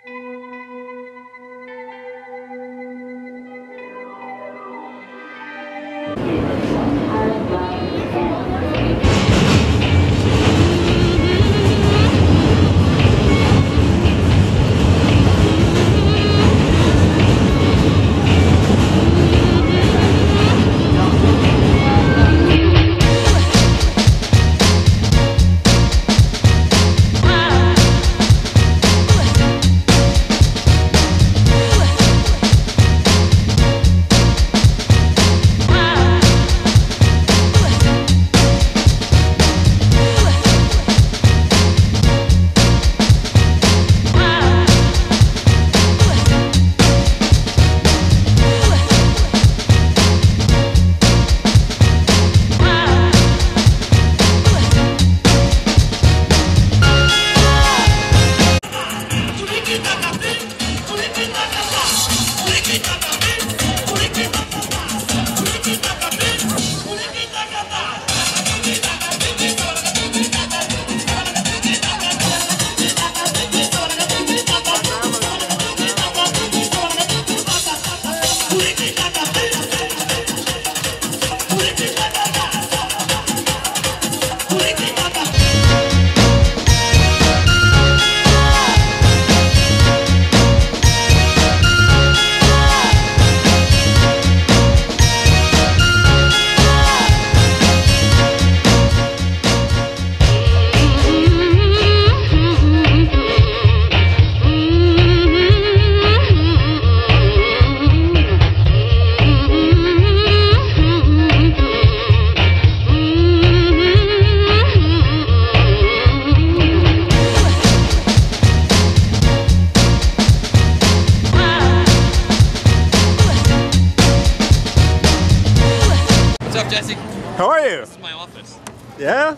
How are you? This is my office. Yeah?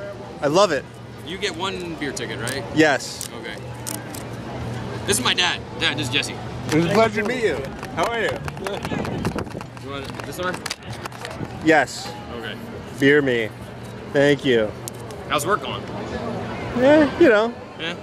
I love it. You get one beer ticket, right? Yes. Okay. This is my dad. Dad, this is Jesse. It was a pleasure to meet you. How are you? You want this one? Yes. Okay. Beer me. Thank you. How's work going? Yeah, you know. Yeah.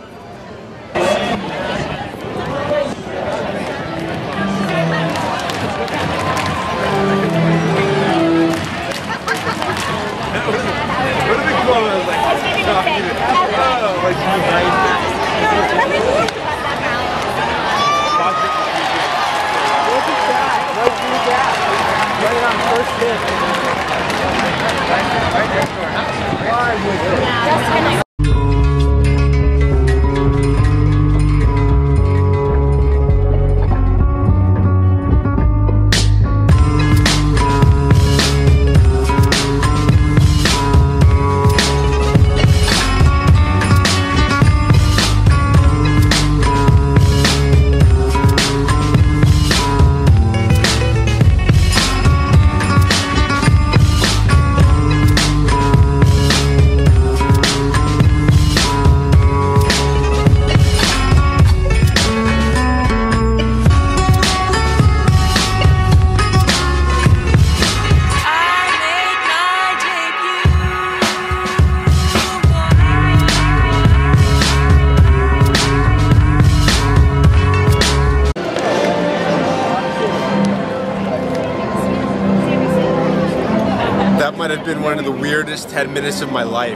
That might have been one of the weirdest 10 minutes of my life.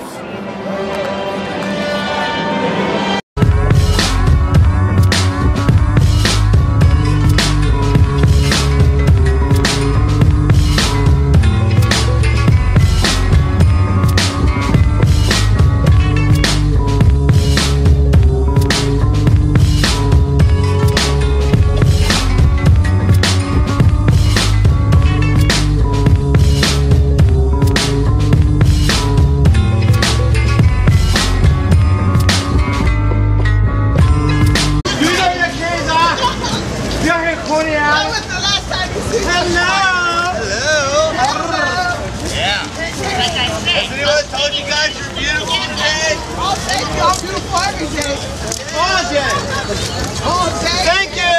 Coney Island. When was the last time you seen Hello. Hello. Yeah. Like I said. Has anyone told you guys you're beautiful today? Oh, thank you. I'm beautiful every day. All day. All day. Thank you.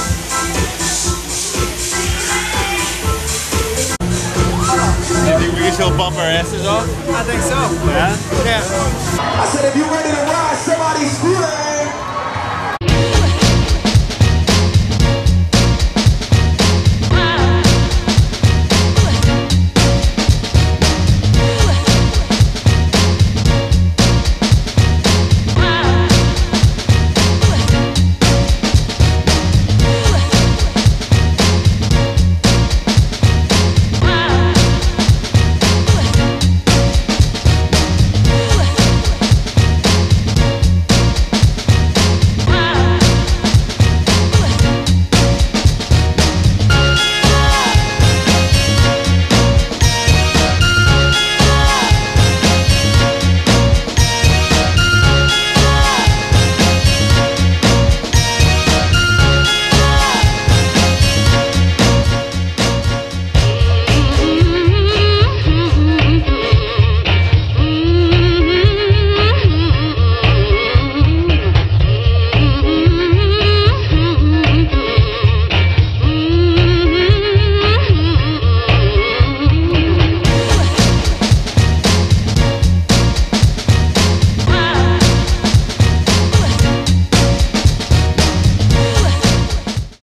You think we can she'll bump our asses off? I think so. Yeah? Yeah. I said if you're ready to ride, somebody scream.